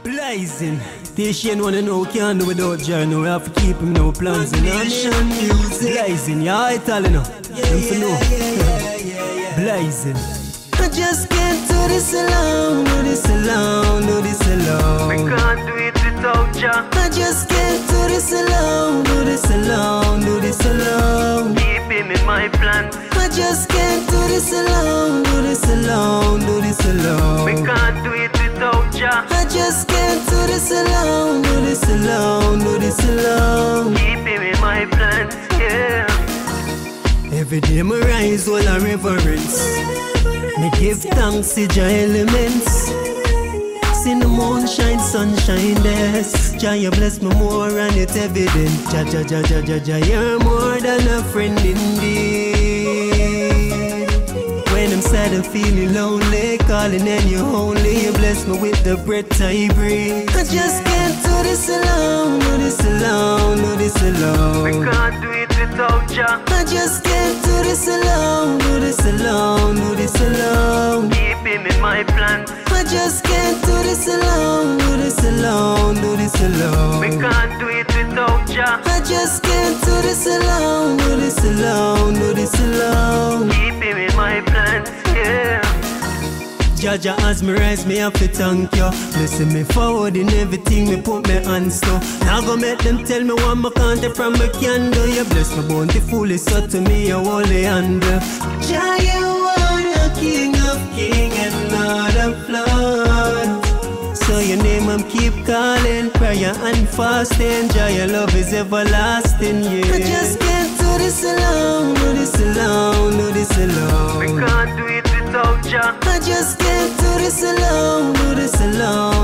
Blazing. Patient wanna know we can't do without Jah. No, we have to keep him no plans. You know what I mean? Blazing, yeah, Hytal, you know. Them for know. Blazing. I just can't do this alone, do this alone, do this alone. We can't do it without Jah. I just can't do this alone, do this alone, do this alone. Keep him in my plans. I just can't do this alone, do this alone, do this alone. We can't do it without Jah. I just can't do this alone, do this alone, do this alone. Keep him in my plans, yeah. Every day me rise all a reverence. Me give thanks to Jah elements. See the moon shine, sunshine this. Jah you bless me more and it's evident. Jah, Jah, Jah, Jah, Jah, Jah, you're more than a friend indeed. When I'm sad and feeling lonely, calling and you only, you bless me with the breath I breathe. I just can't do this alone, do this alone, do this alone. We can't do it without Jah. I just can't do this alone, do this alone, do this alone. Keep him in my plans. I just can't do this alone, do this alone, do this alone. We can't do it without Jah. I just can't do this alone, do this alone, do this alone. Keep him in my plans, yeah. Jah, Jah, as me rise, me have to thank you. Blessing me forward in everything me put me hands to. Now go make them tell me what my can't take from me can do. You bless me bountifully, so to me you holy handle. Jah, you are the King of King and Lord of Lords. So your name I'm keep calling, prayer and fasting. Jah, your love is everlasting, yeah. I just can't do this alone, do this alone, do this alone. We can't do it without Jah. I just can't do this alone, do this alone.